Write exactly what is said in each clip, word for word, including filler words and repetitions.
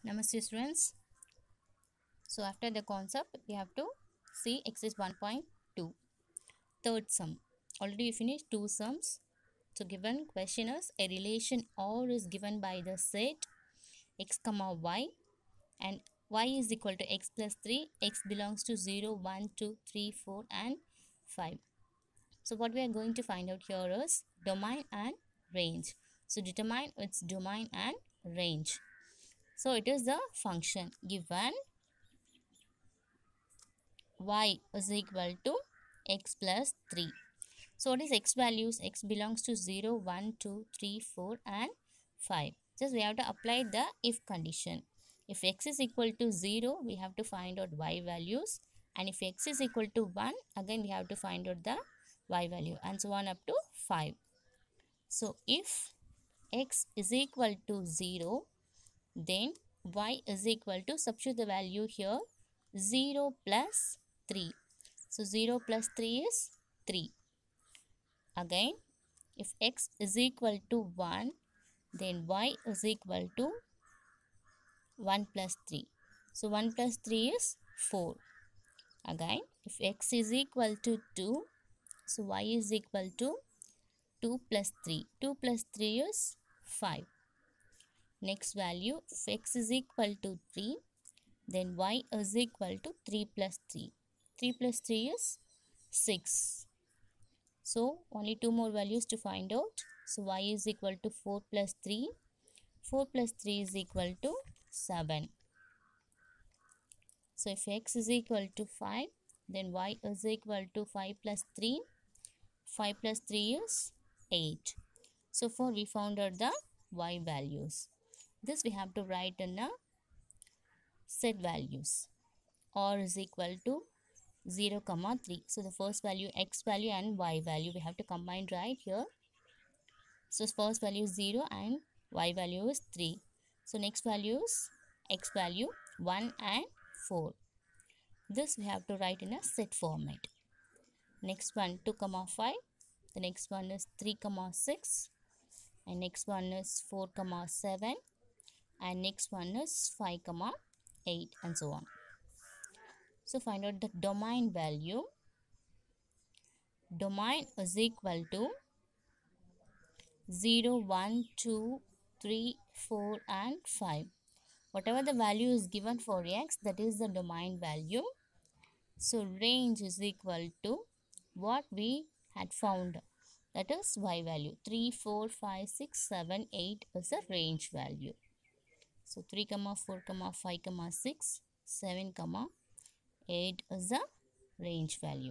Namaste students. So after the concept we have to see exercise one point two third sum. Already we finished two sums. So given question is a relation R is given by the set x comma y and y is equal to x plus three, x belongs to zero, one, two, three, four and five. So what we are going to find out here is domain and range. So determine its domain and range. So it is the function given y is equal to x plus three. So what is x values? X belongs to zero, one, two, three, four and five. Just we have to apply the if condition. If x is equal to zero, we have to find out y values. And if x is equal to one, again we have to find out the y value and so on up to five. So if x is equal to zero, then y is equal to, substitute the value here, zero plus three. So zero plus three is three. Again, if x is equal to one, then y is equal to one plus three. So one plus three is four. Again, if x is equal to two, so y is equal to two plus three. two plus three is five. Next value, if x is equal to three, then y is equal to three plus three. three plus three is six. So only two more values to find out. So y is equal to four plus three. four plus three is equal to seven. So if x is equal to five, then y is equal to five plus three. five plus three is eight. So for we found out the y values. This we have to write in the set values. R is equal to zero comma three. So the first value, x value and y value, we have to combine right here. So first value is zero and y value is three. So next value is x value one and four. This we have to write in a set format. Next one two comma five. The next one is three comma six. And next one is four comma seven. And next one is five comma eight and so on. So find out the domain value. Domain is equal to zero, one, two, three, four and five. Whatever the value is given for x, that is the domain value. So range is equal to what we had found, that is y value. three, four, five, six, seven, eight is the range value. So three, four, five, six, seven, eight is the range value.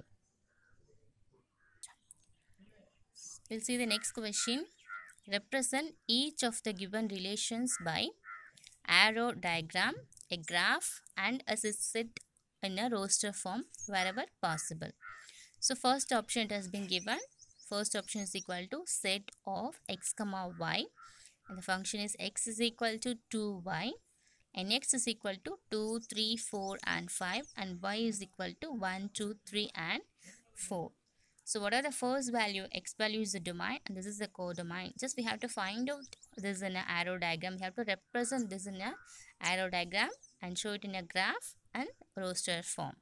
We'll see the next question. Represent each of the given relations by arrow diagram, a graph and as is set in a roster form wherever possible. So first option it has been given. First option is equal to set of x comma y and the function is x is equal to two y and x is equal to two, three, four and five and y is equal to one, two, three and four. So what are the first value? X value is the domain and this is the codomain. Just we have to find out this in an arrow diagram. We have to represent this in a arrow diagram and show it in a graph and roster form.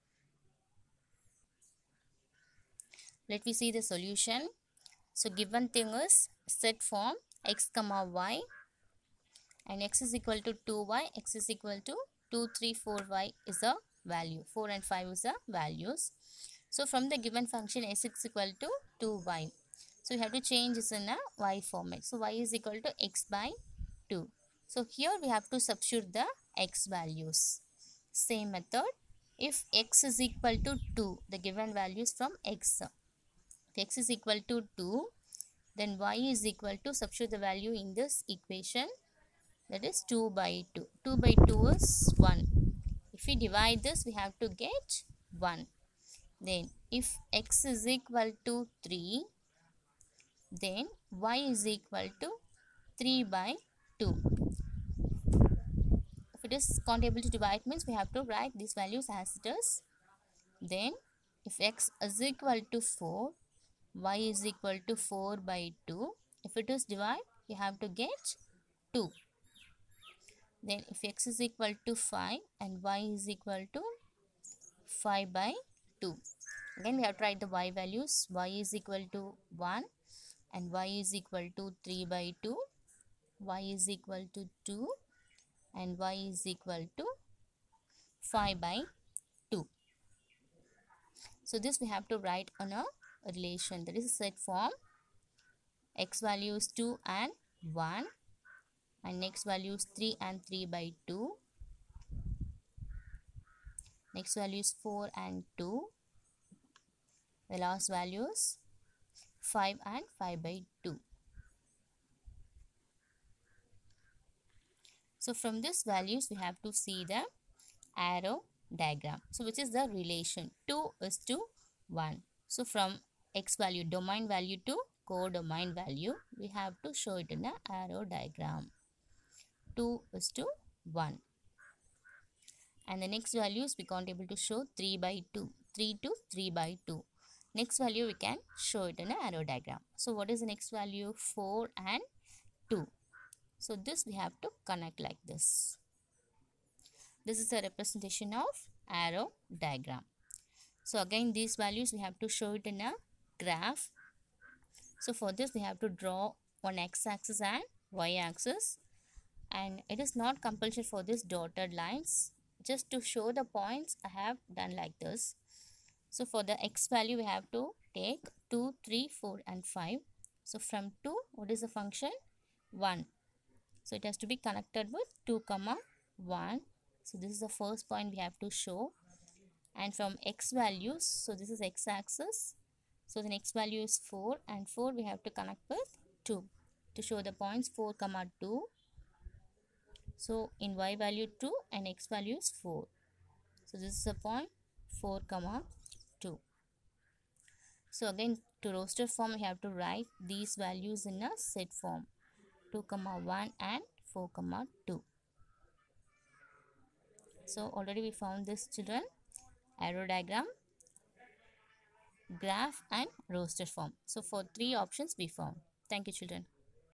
Let me see the solution. So given thing is set form x comma y and x is equal to two y, x is equal to two, three, four y is a value. four and five is the values. So from the given function s is equal to two y. So we have to change this in a y format. So y is equal to x by two. So here we have to substitute the x values. Same method. If x is equal to two, the given values from x. If x is equal to two, then y is equal to, substitute the value in this equation, that is two by two. two by two is one. If we divide this, we have to get one. Then if x is equal to three, then y is equal to three by two. If it is not able to divide, means we have to write these values as it is. Then if x is equal to four, y is equal to four by two. If it is divide, you have to get two. Then if x is equal to five and y is equal to five by two. Again we have to write the y values. Y is equal to one and y is equal to three by two. Y is equal to two and y is equal to five by two. So this we have to write on a relation, that is a set form. X value is two and one and next value is three and three by two. Next value is four and two. The last value is five and five by two. So from these values we have to see the arrow diagram. So which is the relation two is to one. So from x value, domain value to codomain value, we have to show it in an arrow diagram. two is to one. And the next values we can't able to show three by two. three to three by two. Next value we can show it in an arrow diagram. So what is the next value? four and two. So this we have to connect like this. This is a representation of arrow diagram. So again these values we have to show it in a graph. So for this we have to draw one x-axis and y-axis. And it is not compulsory for this dotted lines. Just to show the points I have done like this. So for the x value we have to take two, three, four and five. So from two, what is the function? one. So it has to be connected with two comma one. So this is the first point we have to show. And from x values, so this is x-axis. So the next value is four and four we have to connect with two to show the points four comma two. So in y value two and x value is four. So this is the point four comma two. So again to roster form we have to write these values in a set form. two comma one and four comma two. So already we found this, children. Arrow diagram, graph and roster form. So for three options we found. Thank you, children.